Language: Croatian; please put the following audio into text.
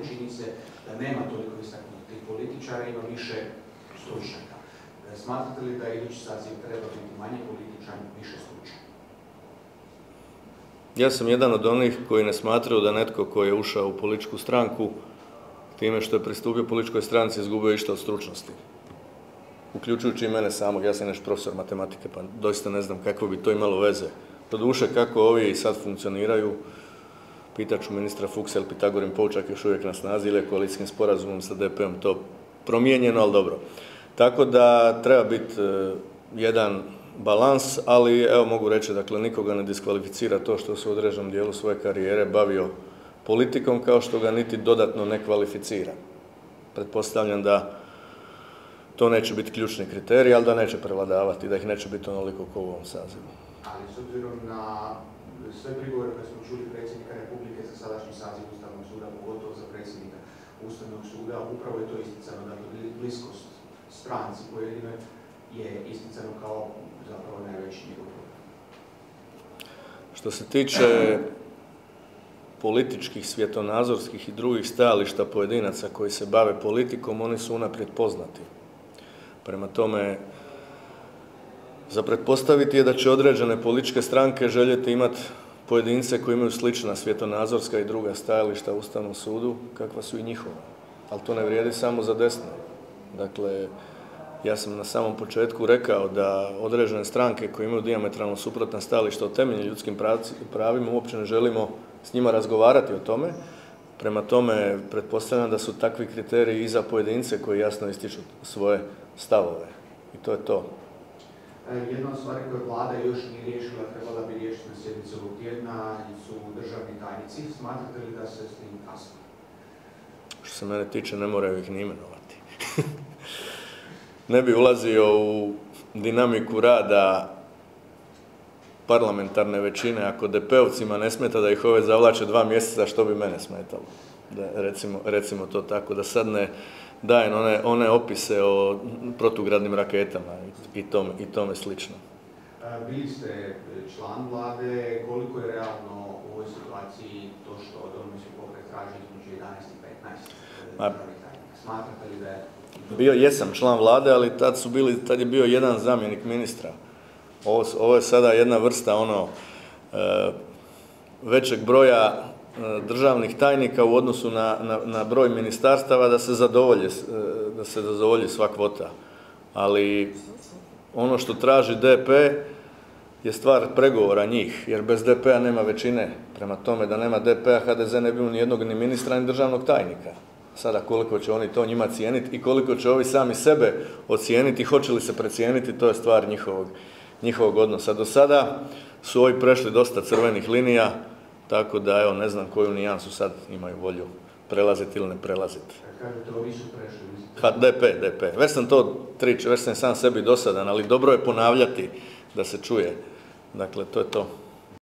čini se da nema toliko istaknutih političara, ima više stručnjaka. Smatrate li da idući saziv treba biti manje političan, više stručan? Ja sam jedan od onih koji ne smatraju da netko koji je ušao u političku stranku time što je pristupio političkoj stranci izgubio išta od stručnosti. Uključujući i mene samog, ja sam naš profesor matematike, pa doista ne znam kako bi to imalo veze. Doduše, kako ovi sad funkcioniraju, pitat ću ministra Fuchsa ili Pitagorin poučak još uvijek na snazi ili je koalicijskim sporazumom sa DP-om to promijenjeno, ali dobro. Tako da treba biti jedan balans, ali evo mogu reći, dakle, nikoga ne diskvalificira to što se u određenom dijelu svoje karijere bavio politikom, kao što ga niti dodatno ne kvalificira. Pretpostavljam da to neće biti ključni kriterij, ali da neće prevladavati, da ih neće biti onoliko kao u ovom sazivu. Ali s obzirom na sve prigovore koje smo čuli predsjednika Republike za sadašnji saziv Ustavnog suda, pogotovo za predsjednika Ustavnog suda, upravo je to isticano, dakle, bliskost stranci pojedinoj je isticano kao zapravo najveći njegov problem. Što se tiče političkih, svjetonazorskih i drugih stajališta pojedinaca koji se bave politikom, oni su unaprijed poznati. Prema tome, za pretpostaviti je da će određene političke stranke željeti imati pojedince koji imaju slična svjetonazorska i druga stajališta u Ustavnom sudu, kakva su i njihova. Ali to ne vrijedi samo za desno. Dakle, ja sam na samom početku rekao da određene stranke koje imaju dijametralno suprotna stajališta o temeljnim ljudskim pravima uopće ne želimo s njima razgovarati o tome. Prema tome, pretpostavljam da su takvi kriteriji i za pojedince koji jasno ističu svoje stavove. I to je to. Jedna od stvari koje vlada još nije riješila, trebala bi riješiti na sjednici ovog tjedna, su državni tajnici. Smatrate li da se s tim kasno? Što se mene tiče, ne moraju ih ni imenovati. Ne bi ulazio u dinamiku rada parlamentarne većine. Ako DP-ovcima ne smeta da ih ove zavlače 2 mjeseca, što bi mene smetalo? Recimo to tako, da sad ne dajem one opise o protugradnim raketama i tome slično. Bili ste član vlade, koliko je realno u ovoj situaciji to što Domovinski pokret traži između 11 i 15 državnih tajnika? Smatrate li da je... Jesam član vlade, ali tad je bio jedan zamjenik ministra. Ovo je sada jedna vrsta većeg broja državnih tajnika u odnosu na broj ministarstava da se zadovolji sva kvota. Ali ono što traži DP je stvar pregovora njih, jer bez DP-a nema većine. Prema tome, da nema DP-a, HDZ ne bi imao ni jednog ni ministra, ni državnog tajnika. Sada koliko će oni to njima cijeniti i koliko će ovi sami sebe ocijeniti, hoće li se precijeniti, to je stvar njihovog odnosa. Do sada su ovi prešli dosta crvenih linija, tako da, evo, ne znam koju nijansu sad imaju volju prelaziti ili ne prelaziti. Kažete, ovi su prešli? DP. Već sam sam sebi dosadan, ali dobro je ponavljati da se čuje. Dakle, to je to.